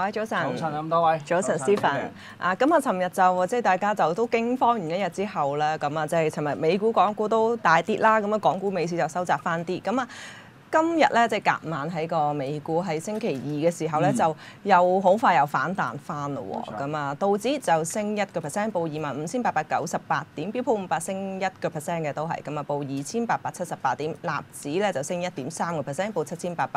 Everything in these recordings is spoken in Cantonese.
早晨。 早晨咁多位。 早晨 Stephen。咁尋日就即係大家就都驚慌完一日之後咧，咁啊即係尋日美股、港股都大跌啦，咁啊港股美市就收窄翻啲，咁啊。今日咧，即係隔晚喺個美股喺星期二嘅時候咧，就又好快又反彈翻咯喎。咁啊，道指就升1%，報25,898點；標普500升1%嘅都係咁啊，報2,878點。納指咧就升1.3%，報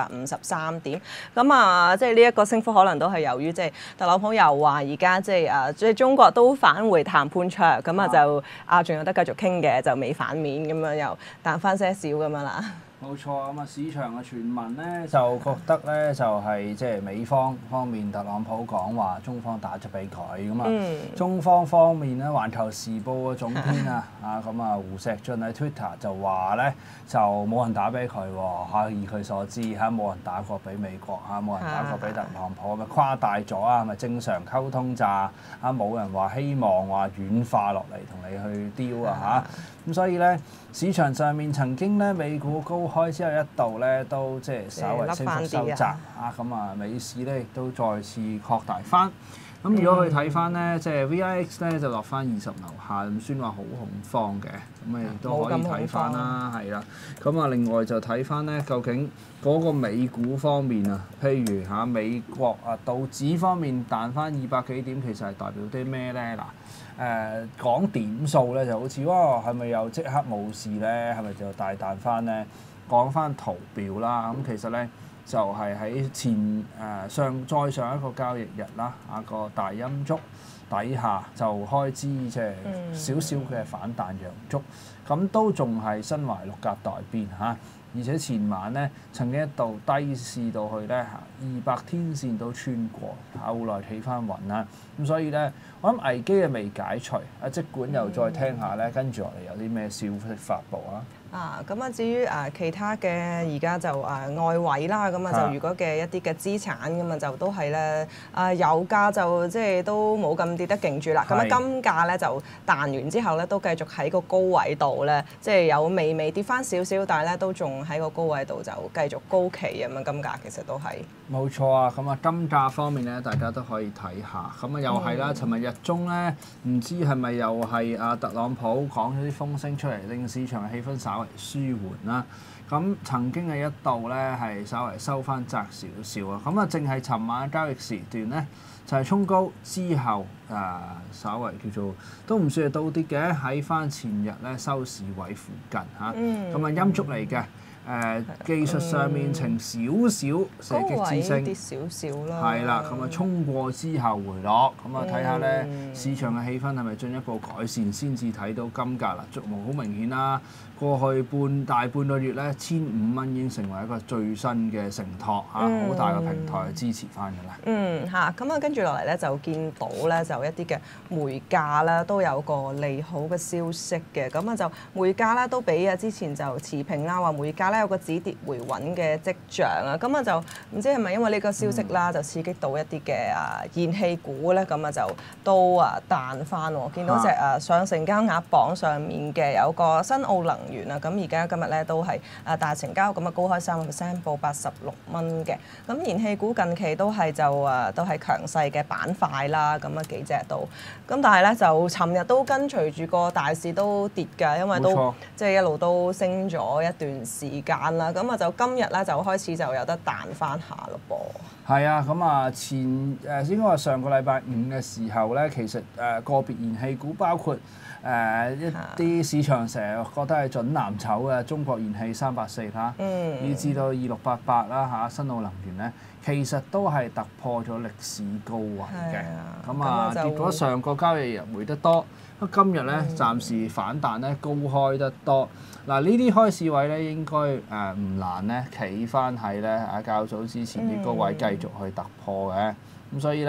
7,853點。咁啊，即係呢一個升幅可能都係由於即係特朗普又話而家即係中國都返回談判桌，咁啊就仲有得繼續傾嘅，就未反面咁樣又彈翻些少咁樣啦。 冇錯啊！咁啊，市場嘅傳聞咧就覺得咧就係即係美方面特朗普講話，中方打咗俾佢咁啊。中方面咧，《環球時報》嘅總編咁啊胡錫進喺 Twitter 就話咧就冇人打俾佢喎，以佢所知冇人打過俾美國冇人打過俾特朗普，咪誇大咗啊？係咪正常溝通咋冇人話希望話軟化落嚟同你去丟咁所以咧，市場上面曾經咧美股高開之後一度咧都即係稍微升幅收窄咁啊美市咧亦都再次擴大翻。咁如果去睇翻咧，即係 VIX 咧就落翻20樓下，唔算話好恐慌嘅，咁亦都可以睇翻啦，係啦。咁啊，另外就睇翻咧，究竟嗰個美股方面譬如美國道指方面彈翻200幾點，其實係代表啲咩咧？嗱，講點數咧就好似係咪又即刻冇事咧？係咪就大彈翻咧？講翻圖表啦，咁其實咧。就係喺再上一個交易日啦，個大陰燭底下就開支即係少少嘅反彈陽燭，咁都仲係身懷六甲待變而且前晚咧曾經一度低試到去咧200天線都穿過，後來企翻穩啦。咁所以咧，我諗危機係未解除，即管又再聽下咧，跟住落嚟有啲咩消息發布咁啊，至於其他嘅而家就外圍啦，咁啊就如果嘅一啲嘅資產咁啊就都係咧油價就即係都冇咁跌得勁住啦。咁啊金價咧就彈完之後咧都繼續喺個高位度咧，即係有微跌翻少少，但係咧都仲喺個高位度就繼續高企咁啊。金價其實都係冇錯啊。咁啊金價方面咧，大家都可以睇下。咁啊又係啦，尋日日中咧唔知係咪又係特朗普講咗啲風聲出嚟，令市場嘅氣氛稍為舒緩啦，咁曾經嘅一度咧係稍微收翻窄少少啊，咁啊淨係尋晚交易時段咧就係衝高之後稍微叫做都唔算係倒跌嘅，喺翻前日咧收市位附近咁啊陰燭嚟嘅。技術上面呈少少射擊之星， 跌少少啦。 係啦，咁啊衝過之後回落，咁啊睇下咧市場嘅氣氛係咪進一步改善，先至睇到金價啦。逐步好明顯啦，過去大半個月咧，1,500蚊已經成為一個最新嘅承托好大嘅平台支持翻㗎啦。 咁啊跟住落嚟咧就見到咧就一啲嘅煤價啦都有個利好嘅消息嘅，咁啊就煤價咧都比之前就持平啦，話煤價有個止跌回穩嘅跡象啊，咁啊就唔知係咪因為呢個消息啦，就刺激到一啲嘅燃氣股咧，咁啊就都彈翻喎。見到隻上成交額榜上面嘅有個新奧能源啊，咁而家今日咧都係大成交，咁啊高開3%，報86蚊嘅。咁燃氣股近期都係都係強勢嘅板塊啦，咁啊幾隻都。咁但係咧就尋日都跟隨住個大市都跌㗎，因為都即係一路都升咗一段時間啦，咁啊就今日咧就開始就有得彈翻下咯噃。 係啊，咁啊應該話上個禮拜五嘅時候咧，其實個別燃氣股包括一啲市場成日覺得係準藍籌嘅中國燃氣384啦，以至到2688啦新奧能源咧，其實都係突破咗歷史高位嘅。咁結果上個交易日回得多，今日咧暫時反彈咧高開得多。嗱呢啲開市位咧應該唔難咧企翻喺咧較早之前啲高位繼續去突破嘅。咁所以咧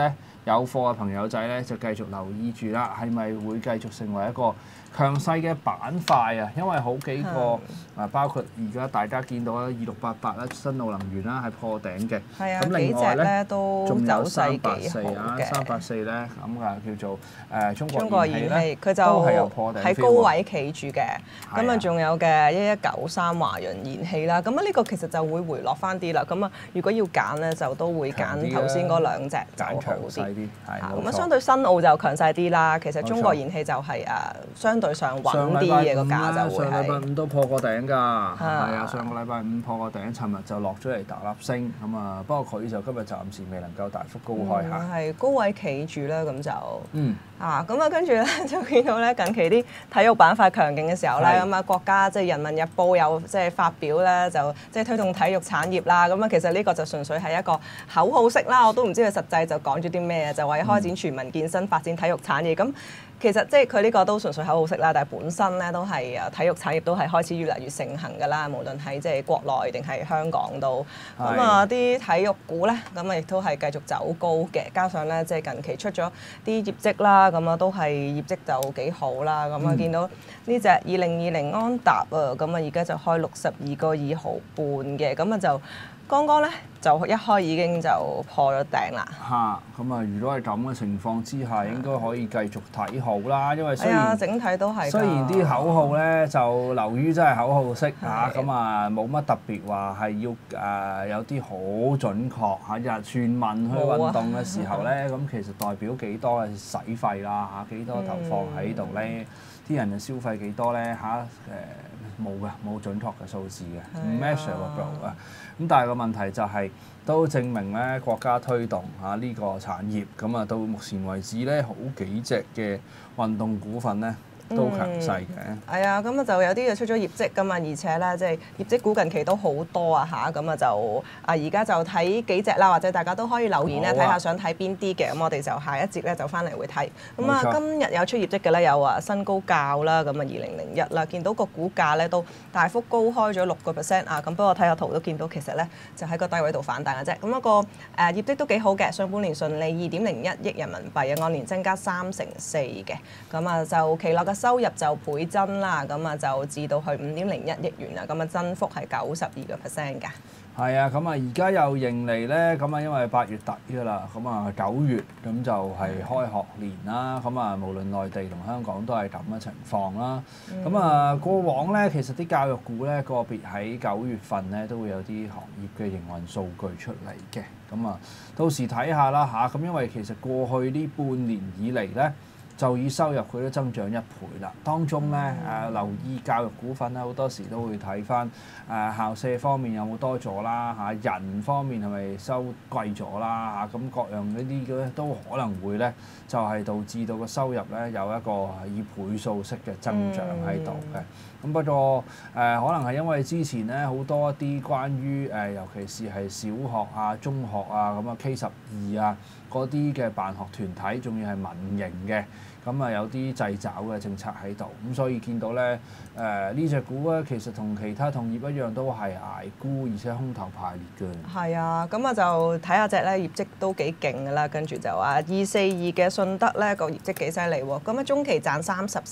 有貨嘅朋友仔咧就繼續留意住啦，係咪會繼續成為一個強勢嘅板塊啊？因為好幾個包括而家大家見到啦，2688啦，新奧能源啦係破頂嘅。 係啊， 咁另外咧都仲有走勢幾好 384啊，384咧咁啊叫做中國燃氣，佢就都係有破頂喺高位企住嘅。咁啊仲有嘅1193華潤燃氣啦，咁啊呢個其實就會回落翻啲啦。咁啊如果要揀咧，就都會揀頭先嗰兩隻就好啲。咁啊相對新奧就強勢啲啦。其實中國燃氣就係相對上穩啲嘅個價就會係。 上禮拜五都破過頂㗎，係啊！上個禮拜五破過頂，尋日就落咗嚟大粒升咁啊。不過佢就今日暫時未能夠大幅高開下。 係高位企住啦，咁就咁啊，跟住咧就見到咧近期啲體育板塊強勁嘅時候咧，咁啊國家即係《人民日報》有即係發表咧，就即係推動體育產業啦。咁啊其實呢個就純粹係一個口號式啦，我都唔知佢實際就講咗啲咩，就為開展全民健身、發展體育產業咁。其實即係佢呢個都純粹口號式啦，但係本身咧都係體育產業都係開始越嚟越盛行㗎啦，無論喺即係國內定係香港都。咁啊啲體育股咧，咁啊亦都係繼續走高嘅，加上咧即係近期出咗啲業績啦，咁啊都係業績就幾好啦。咁啊見到呢隻2020安踏啊，咁啊而家就開62.2毫半嘅，咁啊就剛剛咧就一開已經就破咗頂啦。 咁啊，如果係咁嘅情況之下，應該可以繼續睇好啦。因為雖然整體都係， 雖然啲口號咧就流於真係口號式咁啊冇乜特別話係要有啲好準確日全民去運動嘅時候咧，咁其實代表幾多嘅使費啦幾多投放喺度咧，啲人嘅消費幾多咧冇嘅，冇準確嘅數字嘅，唔 measurable 啊。咁但係個問題就係都證明咧國家推動呢個產業，咁啊到目前為止咧好幾隻嘅運動股份咧都強勢嘅。 係啊，咁啊就有啲就出咗業績㗎嘛，而且咧即係業績股近期都好多啊咁啊就而家就睇幾隻啦，或者大家都可以留言咧睇下想睇邊啲嘅，咁我哋就下一節咧就翻嚟會睇。咁啊今日有出業績嘅咧有新高教啦，咁啊2001啦，見到個股價咧都大幅高開咗6%咁不過睇下圖都見到其實咧就喺個低位度反彈嘅啫。咁一個業績都幾好嘅，上半年順利2.01億人民幣按年增加34%嘅，咁啊就期內嘅收入就倍增啦，咁啊就至到去5.01億元啦，咁啊增幅係92%㗎。 係啊，咁啊而家有盈利咧，咁啊因為8月底㗎啦，咁啊9月咁就係開學年啦，咁啊無論內地同香港都係咁嘅情況啦。咁啊過往咧，其實啲教育股咧個別喺9月份咧都會有啲行業嘅營運數據出嚟嘅，咁啊到時睇下啦咁因為其實過去呢半年以嚟咧，就以收入佢都增長1倍啦，當中咧留意教育股份咧，好多時都會睇翻校舍方面有冇多咗啦人方面係咪收貴咗啦咁各樣呢啲嘅都可能會咧就係導致到個收入咧有一個以倍數式嘅增長喺度嘅。咁不過可能係因為之前咧好多一啲關於尤其是係小學中學咁啊 K12嗰啲嘅辦學團體，仲要係民營嘅，咁啊有啲掣肘嘅政策喺度，咁所以見到咧呢隻股咧其實同其他同業一樣都係捱沽，而且空頭排列嘅。係啊，咁啊就睇下隻咧業績都幾勁㗎啦，跟住就242嘅信德咧個業績幾犀利喎，咁啊中期賺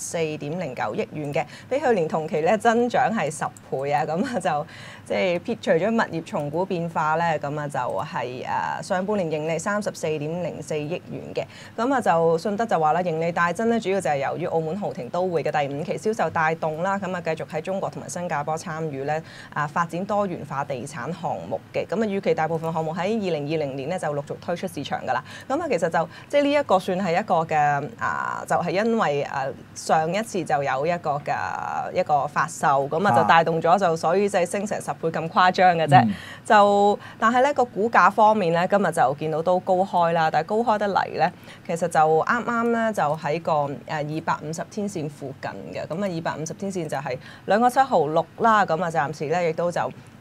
34.09億元嘅，比去年同期咧增長係10倍啊，咁啊就即係撇除咗物業重估變化咧，咁啊就係上半年盈利34.04億元嘅，咁啊就信德就話啦，盈利大增咧，主要就係由於澳門豪庭都會嘅第5期銷售帶動啦，咁啊繼續喺中國同埋新加坡參與咧發展多元化地產項目嘅，咁啊預期大部分項目喺2020年咧就陸續推出市場㗎啦，咁啊其實就即係呢一個算係一個嘅就係因為上一次就有一個發售，咁啊就帶動咗就所以就係升成10倍咁誇張嘅啫，就但係咧個股價方面咧今日就見到都高開啦，但係高開得嚟咧，其實就啱啱咧就喺個250天線附近嘅，咁啊250天線就係2個7毫6啦，咁啊暫時咧亦都就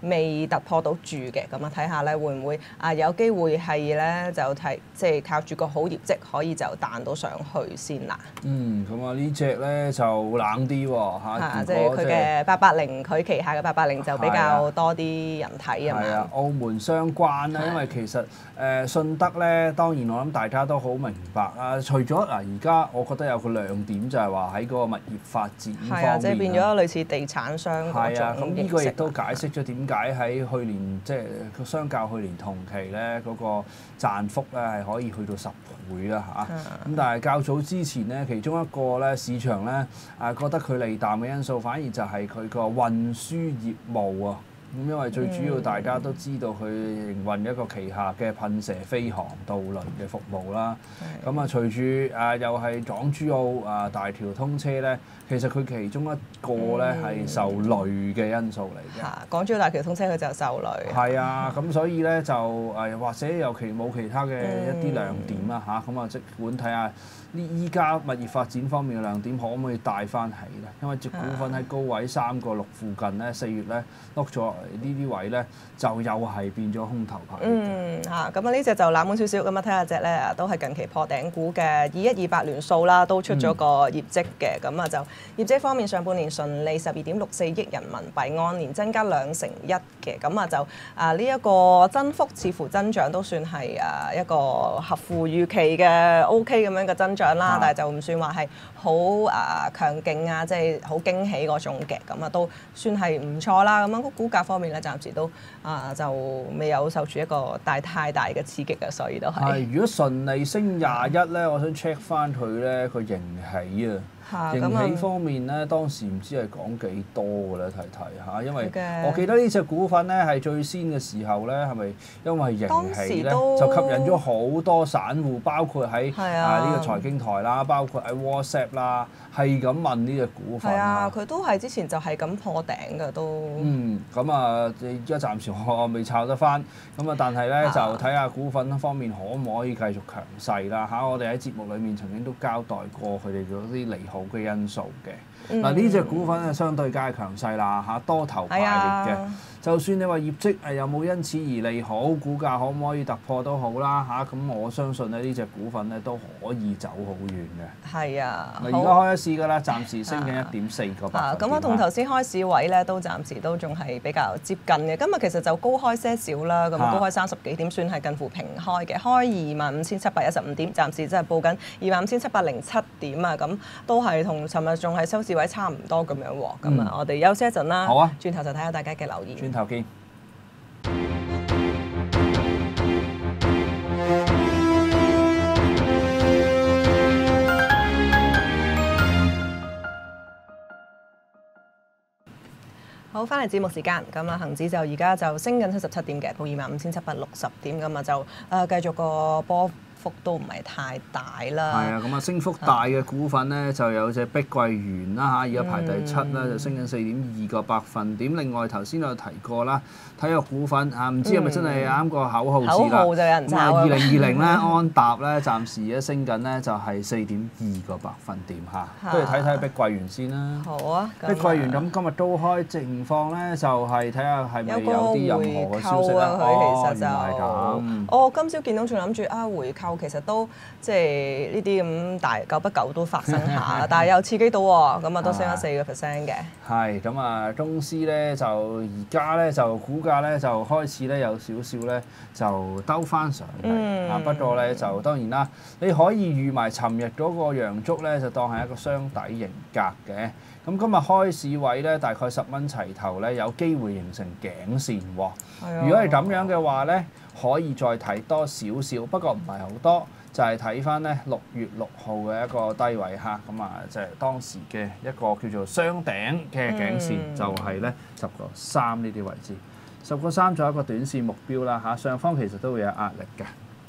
未突破到住嘅，咁啊睇下咧會唔會有機會係咧就即係靠住個好業績可以就彈到上去先啦。 咁啊呢隻咧就冷啲喎即係佢嘅880，佢旗下嘅880就比較多啲人睇啊嘛。 係啊，澳門相關啦，因為其實信德咧，當然我諗大家都好明白啦。除咗而家我覺得有個亮點就係話喺嗰個物業發展方面， 即係變咗類似地產商嗰種形式。 咁呢個亦都解釋咗點解喺去年即係相較去年同期咧嗰個賺幅咧係可以去到10倍啦嚇。咁但係較早之前咧，其中一個咧市場咧覺得佢利淡嘅因素，反而就係佢個運輸業務啊。咁因為最主要大家都知道佢營運一個旗下嘅噴射飛航渡輪嘅服務啦。咁啊，隨住又係港珠澳大橋通車咧，其實佢其中一個咧係受累嘅因素嚟嘅。 港珠澳大橋通車佢就受累。 係啊，咁所以咧就或者尤其冇其他嘅一啲亮點啦嚇。咁即管睇下依家物業發展方面嘅亮點可唔可以帶翻起咧？因為隻股份喺高位3個6附近咧，4月咧碌咗落嚟呢啲位咧，就又係變咗空頭排列。 咁呢隻就冷門少少，咁睇下隻咧都係近期破頂股嘅2128聯數啦，都出咗個業績嘅，咁就業績方面上半年純利12.64億人民幣，按年增加2成1嘅，咁就呢一個增幅似乎增長都算係一個合乎預期嘅 OK 咁樣嘅增長啦，但係就唔算話係好強勁啊，即係好驚喜嗰種嘅，咁都算係唔錯啦。咁個股價方面咧，暫時都就未有受住一個太大嘅刺激嘅，所以都係。 如果順利升21咧，我想 check 翻佢咧個盈喜啊。盈喜方面咧，當時唔知係講幾多嘅咧，睇嚇，因為我記得呢隻股份咧係最先嘅時候咧，係咪因為盈喜咧就吸引咗好多散戶，包括喺呢個財經台啦，包括喺 WhatsApp 啦，係咁問呢隻股份。 佢都係之前就係咁破頂嘅都。 咁而家暫時我未炒得翻，咁但係咧就睇下股份方面可唔可以繼續強勢啦嚇。我哋喺節目裡面曾經都交代過佢哋嗰啲利好嘅因素嘅。呢隻股份係相對梗係強勢啦嚇，多頭排列嘅。就算你話業績有冇因此而利好，股價可唔可以突破都好啦嚇。咁我相信咧呢隻股份咧都可以走好遠嘅。 係啊。 而家開咗市㗎啦，暫時升緊1.4個百分點。 咁我同頭先開市位咧都暫時都仲係比較接近嘅。今日其實就高開些少啦，咁高開30幾點，算係近乎平開嘅，開25,715點，暫時真係報緊25,707點啊，咁都係同尋日仲係收市位差唔多咁樣喎。咁我哋休息一陣啦。 好啊。 轉頭就睇下大家嘅留言。 轉頭見。 好，翻嚟節目時間，咁恆指就而家就升緊77點嘅，報25,760點，咁就繼續個波幅都唔係太大啦。 係啊，咁升幅大嘅股份咧就有隻碧桂園啦嚇，而家排第7啦，就升緊4.2個百分點。另外頭先有提過啦，體育股份唔知係咪真係啱個口號字啦？ 口號就有人炒啊 ！2020咧安踏咧暫時而家升緊咧就係4.2個百分點嚇。不如睇睇碧桂園先啦。 好啊。 碧桂園咁今日都開情況咧，就係睇下係咪有啲任何嘅消息啦。 佢其實就今朝見到仲諗住回購。其實都即係呢啲咁大久不久都發生下，但係又刺激到喎，咁都升咗4%嘅。 係咁公司咧就而家咧就股價咧就開始咧有少少咧就兜翻上嚟。不過咧就當然啦，你可以預埋尋日嗰個陽燭咧，就當係一個雙底型格嘅。咁今日開市位咧大概10蚊齊頭咧，有機會形成頸線喎。如果係咁樣嘅話咧，可以再睇多少少，不過唔係好多，就係睇翻咧6月6號嘅一個低位嚇，咁就係當時嘅一個叫做雙頂嘅頸線，就係咧10.3呢啲位置，10.3仲有一個短線目標啦嚇，上方其實都會有壓力嘅。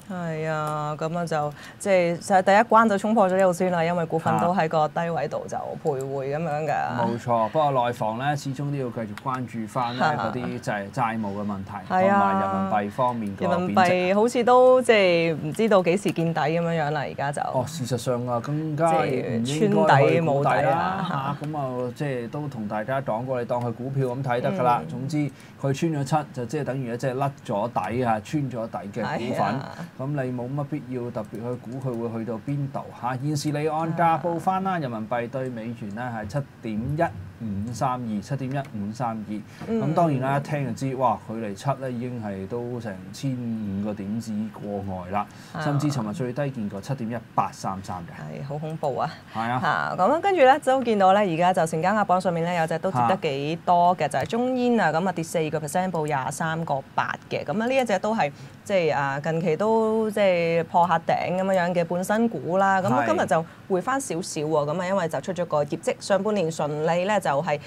係啊，咁啊就即係第一關就衝破咗呢度先啦，因為股份都喺個低位度就徘徊咁樣㗎。 冇錯，不過內房咧始終都要繼續關注翻咧嗰啲就係債務嘅問題，同埋人民幣方面個貶值。人民幣好似都即係唔知道幾時見底咁樣樣啦，而家就。 事實上啊，更加穿底冇底啦嚇，咁啊即係都同大家講過，你當佢股票咁睇得㗎啦。總之佢穿咗7就即係等於一隻甩咗底嚇，穿咗底嘅股份。咁你冇乜必要特別去估佢會去到邊度嚇？現時離岸價報翻啦，人民幣對美元咧係7.1532，7.1532。咁當然啦，一聽就知，哇！距離7咧已經係都成1500個點子過外啦，甚至尋日最低見過7.1833嘅。係好恐怖啊！ 係啊。 咁跟住咧都見到咧，而家就成交額榜上面咧有隻都跌得幾多嘅，就係中煙啊，咁啊跌4%，報23.8嘅。咁啊呢一隻都係即係近期都即係破下頂咁樣嘅半新股啦，咁今日就回翻少少喎，咁啊因為就出咗個業績，上半年純利咧就係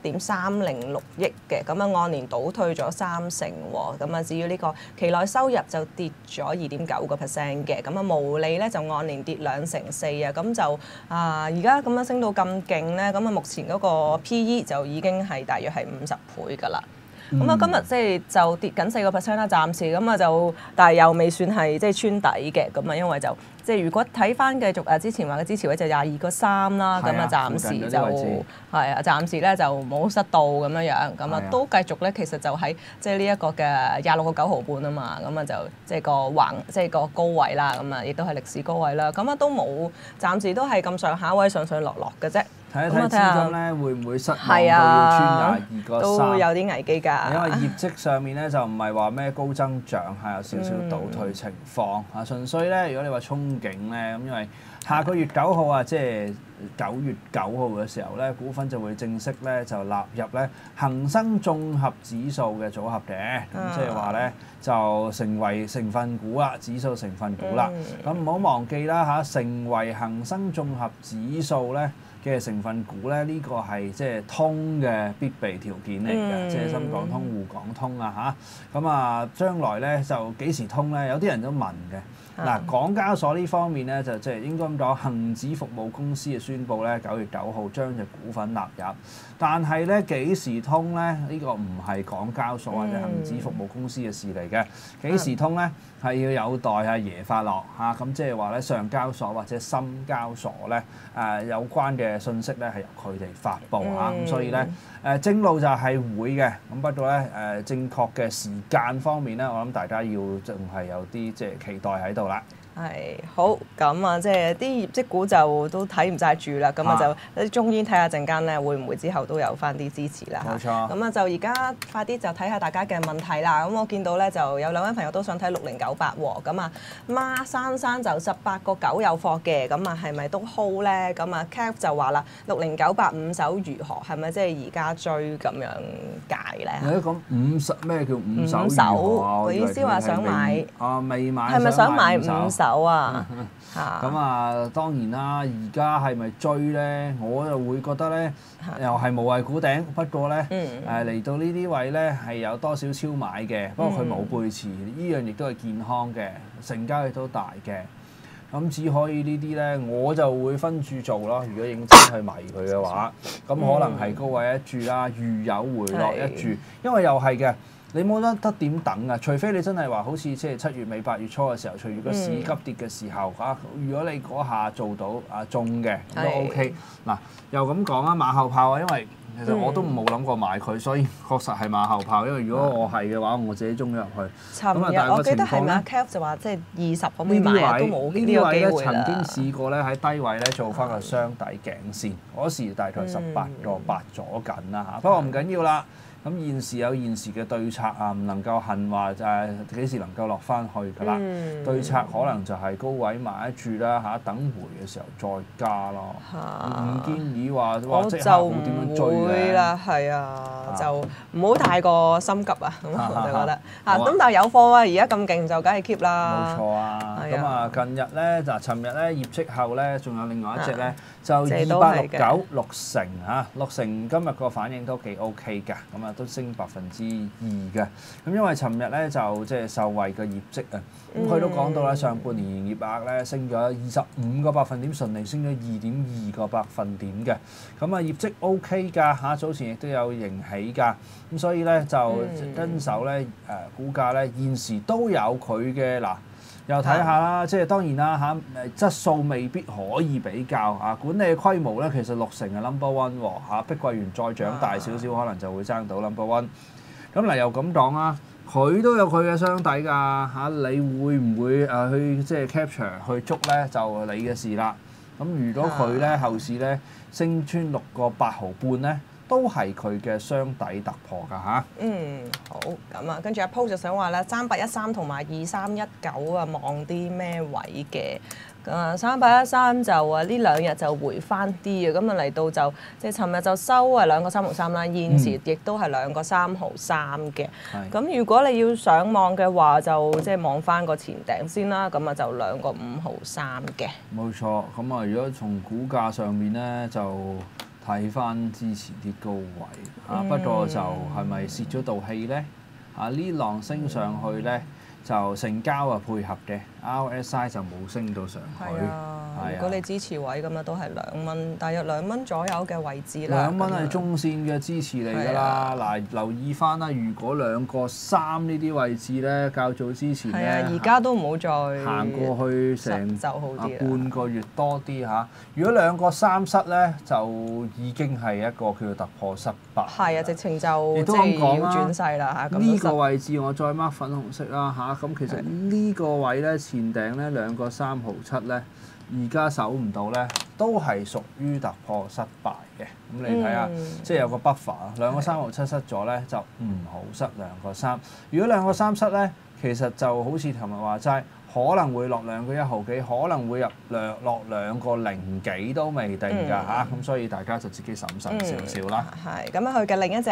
1.306億嘅，咁啊按年倒退咗30%喎，咁啊至於呢個期內收入就跌咗2.9%嘅，咁啊毛利咧就按年跌2.4%啊，咁就而家咁樣升到咁勁咧，咁啊目前嗰個 PE 就已經係大約係50倍㗎啦。咁啊，今日即係就跌緊4%啦，暫時咁啊就，但係又未算係即係穿底嘅，咁啊因為就即係如果睇翻繼續之前話嘅支持位就22.3啦，咁啊暫時就係啊，暫時咧就冇失到咁樣樣，咁啊都繼續咧其實就喺即係呢一個嘅26.9毫半啊嘛，咁啊就即係個橫即係個高位啦，咁啊亦都係歷史高位啦，咁啊都冇，暫時都係咁上下位上上落落嘅啫。 睇一睇資金咧，會唔會失望到要穿22.3？ 都有啲危機㗎。 因為業績上面咧就唔係話咩高增長，係有少少倒退情況。純粹咧，如果你話憧憬咧，咁因為下個月9號即係9月9號嘅時候咧，股份就會正式咧就納入咧恒生綜合指數嘅組合嘅，咁即係話咧就成為成分股啦，指數成分股啦。咁唔好忘記啦成為恒生綜合指數咧嘅成分股咧，呢個係即係通嘅必備條件嚟嘅，即係深港通、滬港通啊嚇。咁啊，將來咧就幾時通咧？有啲人都問嘅。嗱，港交所呢方面咧就即係應該咁講，恒指服務公司就宣布咧9月9號將隻股份納入，但係咧幾時通咧？呢個唔係港交所或者恒指服務公司嘅事嚟嘅，幾時通咧係要有待阿爺發落嚇，咁即係話咧上交所或者深交所咧有關嘅信息咧係由佢哋發布嚇，咁所以咧正路就係會嘅，咁不過咧正確嘅時間方面咧，我諗大家要仲係有啲即係期待喺度啦。 係好咁啊！即係啲業績股就都睇唔晒住啦，咁啊就啲中煙睇下陣間咧會唔會之後都有翻啲支持啦。 冇錯。咁啊就而家快啲就睇下大家嘅問題啦。咁我見到咧就有2位朋友都想睇6098喎。咁啊孖珊就18.9有貨嘅，咁啊係咪都 hold 咧？咁啊 Cap 就話啦6098 5手如何？係咪即係而家追咁樣解咧？ 你都講50咩叫5手？ 5手，佢意思話想買。 未買。 係咪想買5手？ 咁啊，當然啦！而家係咪追咧？我就會覺得咧，又係無謂估頂。不過咧，嚟到呢啲位咧係有多少超買嘅。不過佢冇背馳，呢樣亦都係健康嘅，成交亦都大嘅。咁只可以呢啲咧，我就會分注做咯。如果認真去迷佢嘅話，咁可能係高位一注啦，遇有回落一注，因為又係嘅。你冇得點等啊！除非你真係話好似即係7月尾8月初嘅時候，隨住個市急跌嘅時候如果你嗰下做到中嘅都 OK。嗱又咁講啊，馬後炮啊，因為其實我都冇諗過買佢，所以確實係馬後炮。因為如果我係嘅話，我自己中咗入去。 尋日我記得係咪 Cap 就話即係20可唔可以買都冇呢個機會啦。 曾經試過咧喺低位咧做翻個雙底頸線，嗰時大概18.8咗緊啦嚇。不過唔緊要啦。咁現時有現時嘅對策唔能夠恨話幾時能夠落翻去㗎啦。對策可能就係高位買一注啦等回嘅時候再加咯。唔建議話即刻好點樣追咧。 會啦，係就唔好太過心急啊。咁我就覺得咁但係有貨而家咁勁就梗係 keep 啦。 冇錯啊。咁近日咧尋日咧業績後咧，仲有另外一隻咧就即都係嘅 269六成嚇，六成今日個反應都幾 OK 㗎，咁啊都升2%嘅。咁因為尋日咧就即係受惠嘅業績啊，咁佢都講到啦，上半年營業額咧升咗25個百分點，順利升咗2.2個百分點嘅。咁啊業績 OK 㗎嚇，早前亦都有盈喜㗎，咁所以咧就跟手咧股價咧現時都有佢嘅嗱。又睇下啦，即係當然啦嚇，質素未必可以比較啊。管理嘅規模咧，其實6成係 number one 喎嚇，碧桂園再長大少少，可能就會爭到 number one。咁嗱又咁講啦，佢都有佢嘅箱底㗎嚇，你會唔會去即係 capture 去捉咧，就你嘅事啦。咁如果佢咧後市咧升穿6個8毫半咧，都係佢嘅箱底突破㗎嚇。 好咁啊，跟住阿 Po 就想話咧，3813同埋2319啊，望啲咩位嘅？3813就呢兩日就回翻啲啊，咁啊嚟到就即係尋日就收2個3毫3啦，現時亦都係2個3毫3嘅。咁如果你要上望嘅話，就即係望翻個前頂先啦，咁啊就2個5毫3嘅。 冇錯，咁啊如果從股價上面咧就睇翻之前啲高位不過就係咪蝕咗道氣咧？呢浪升上去咧就成交配合嘅 ，RSI 就冇升到上去。 如果你支持位咁啊，都係2蚊，大約2蚊左右嘅位置啦。 2蚊係中線嘅支持嚟㗎啦。嗱，留意翻啦，如果2個3呢啲位置咧，較早之前咧， 而家都唔好再行過去成就好啲半個月多啲嚇。如果2個3失咧，就已經係一個叫做突破失敗。係直情就即係要轉勢啦嚇。 呢個位置我再 mark 粉紅色啦嚇。咁其實呢個位咧前頂咧2個3毫7咧。而家守唔到咧，都係屬於突破失敗嘅。咁你睇下，即係有個 buffer 2個3毫7失咗咧，就唔好失2個3。如果2個3失咧，其實就好似琴日話齋，可能會落2個1毫幾，可能會落2個0幾都未定㗎嚇。咁所以大家就自己審慎少少啦。 係咁啊，佢嘅另一隻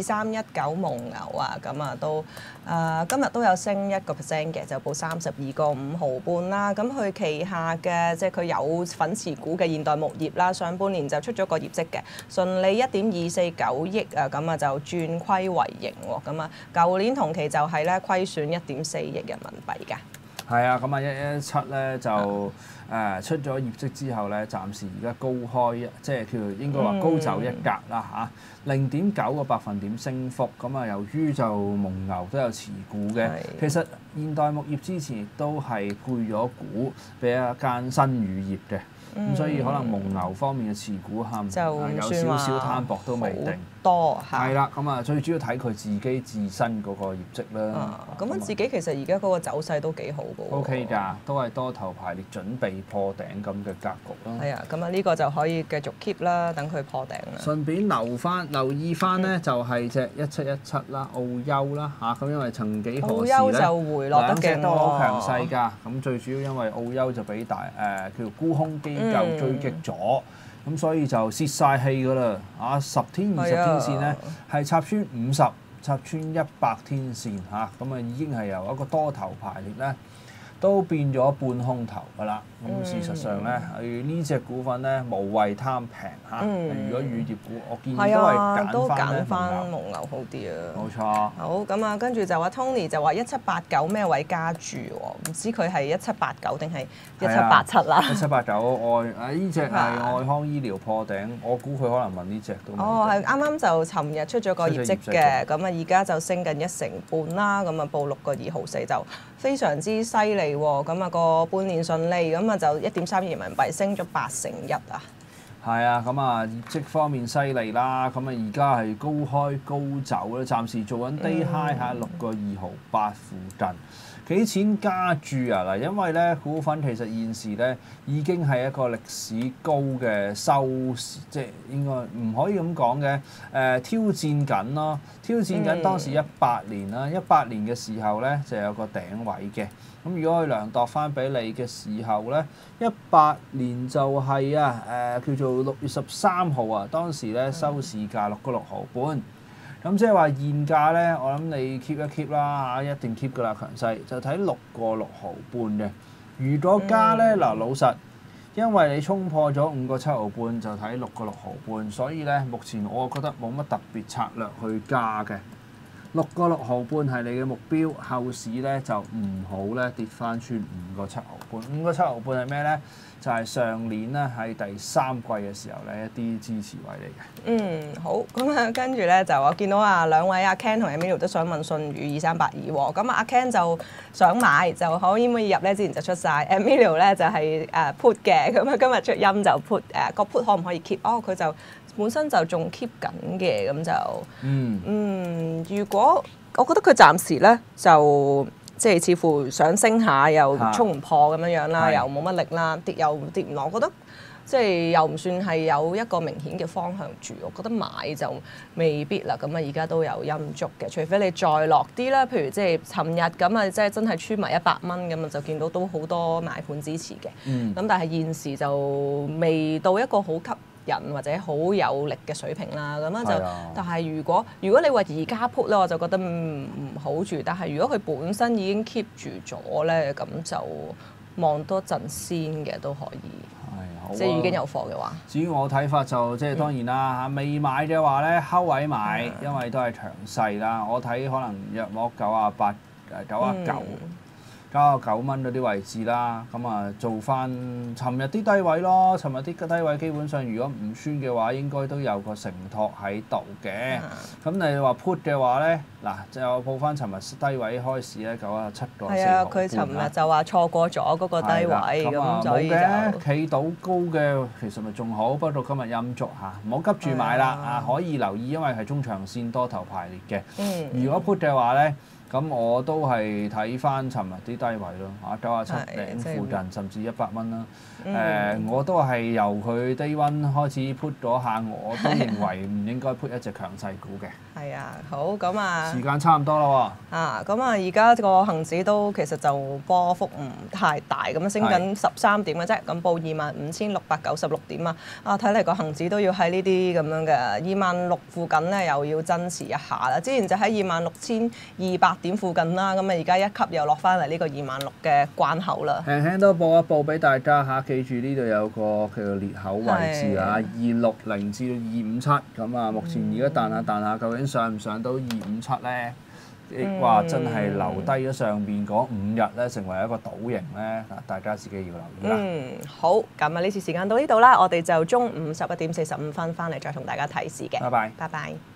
2319蒙牛啊，咁啊都今日都有升1%嘅，就報32個5毫半啦。咁佢旗下嘅即係佢有份持股嘅現代牧業啦，上半年就出咗個業績嘅，純利1.249億啊，咁啊就轉虧為盈喎。咁啊，舊年同期就係咧虧損1.4億人民幣㗎。 係啊，咁啊117咧就出咗業績之後咧，暫時而家高開即係叫做應該話高走一格啦嚇，0.9個百分點升幅。咁啊，由於就蒙牛都有持股嘅，其實現代牧業之前亦都係配咗股俾一間新乳業嘅，咁所以可能蒙牛方面嘅持股有少少攤薄都未定。係啦，咁啊最主要睇佢自己自身嗰個業績啦。 咁樣自己其實而家嗰個走勢都幾好嘅喎。 OK 㗎，都係多頭排列準備破頂咁嘅格局咯。 係啊，咁啊呢個就可以繼續 keep 啦，等佢破頂啦。 順便留意翻咧，就係隻1717啦，澳優啦嚇，咁因為曾幾何時咧， 澳優就回落得勁喎， 都好強勢㗎。咁最主要因為澳優就俾叫沽空機構追擊咗。咁所以就泄晒氣㗎啦！10天、20天線咧係插穿50、插穿100天線嚇，咁啊已經係由一個多頭排列咧，都變咗半空頭㗎啦。咁事實上咧，呢隻股份咧無謂貪平嚇。如果乳業股，我建議都係揀翻蒙牛好啲啊。 冇錯。 好咁啊，跟住就話 Tony 就話1789咩位加注喎？唔知佢係1789定係1787啦 ？1789呢隻係愛康醫療破頂，我估佢可能問呢隻都。 係啱啱就尋日出咗個業績嘅，咁啊而家就升緊1成半啦，咁啊報6個2毫4就非常之犀利喎。咁啊個半年順利，咁啊就1.3億人民幣升咗81%啊！ 係啊，咁啊業績方面犀利啦，咁啊而家係高開高走咧，暫時做緊 day high 喺6個2毫8附近。幾錢加注啊？嗱，因為咧股份其實現時咧已經係一個歷史高嘅收市，即係應該唔可以咁講嘅。挑戰緊咯，挑戰緊當時18年啦，18年嘅時候咧就有個頂位嘅。咁如果佢量度翻俾你嘅時候咧，18年就係叫做6月13號啊，當時咧收市價6個6毫半。咁即係話現價咧，我諗你 keep 一 keep 啦嚇，一定 keep 噶啦強勢，就睇6個6毫半嘅。如果加咧嗱，老實因為你衝破咗5個7毫半就睇6個6毫半，所以咧目前我覺得冇乜特別策略去加嘅。6個6毫半係你嘅目標，後市咧就唔好咧跌翻穿5個7毫半。5個7毫半係咩咧？就係上年咧喺第3季嘅時候咧一啲支持位嚟嘅。 好，咁啊跟住咧就我見到兩位阿 Ken 同 Emilio 都想問舜宇2382喎，咁阿 Ken 就想買，就可以唔可以入咧？之前就出晒 Emilio 咧就係put 嘅，咁啊今日出音就 put 個 put 可唔可以 keep？佢就本身就仲 keep 緊嘅，咁就如果我覺得佢暫時咧就即係似乎想升下又衝唔破咁樣啦，又冇乜力啦，跌又跌唔落，我覺得即係又唔算係有一個明顯嘅方向住，我覺得買就未必啦。咁啊而家都有陰燭嘅，除非你再落啲啦，譬如即係尋日咁啊，即係真係穿埋100蚊咁啊，就見到都好多買盤支持嘅。咁但係現時就未到一個好吸人或者好有力嘅水平啦，咁樣就，但係如果你話而家 put 咧，我就覺得唔好住。但係如果佢本身已經 keep 住咗咧，咁就望多陣先嘅都可以，即係已經有貨嘅話。 至於我睇法就即係當然啦嚇，未買嘅話咧，睺位買，因為都係強勢啦。我睇可能約莫98、99蚊嗰啲位置啦，咁啊做翻尋日啲低位咯。尋日啲低位基本上如果唔穿嘅話，應該都有個承托喺度嘅。咁你話 put 嘅話咧，嗱就報翻尋日低位開始咧97個4毫半。 係啊，佢尋日就話錯過咗嗰個低位，咁所以就企到高嘅其實咪仲好，不過今日陰燭嚇，唔好急住買啦。可以留意，因為係中長線多頭排列嘅。如果 put 嘅話咧，咁我都係睇翻尋日啲低位咯，97零附近，甚至100蚊啦。我都係由佢低溫開始 put 咗下，我都認為唔應該 put 一隻強勢股嘅。 係啊，好咁啊， 時間差唔多啦喎。 咁而家個恆指都其實就波幅唔太大，咁升緊13點嘅啫，咁報25,696點啊。睇嚟個恆指都要喺呢啲咁樣嘅26,000附近咧，又要增持一下啦。之前就喺26,200點附近啦，咁啊而家一級又落翻嚟呢個26,000嘅關口啦。 輕輕都報一報俾大家嚇，記住呢度有個叫做裂口位置啊，260至257咁啊。目前而家彈下，究竟上唔上到257咧？哇！真係留低咗上邊嗰5日咧，成為一個倒形咧，大家自己要留意啦。 好，咁啊呢次時間到呢度啦，我哋就中午11點45分翻嚟再同大家提示嘅。 拜拜。 拜拜。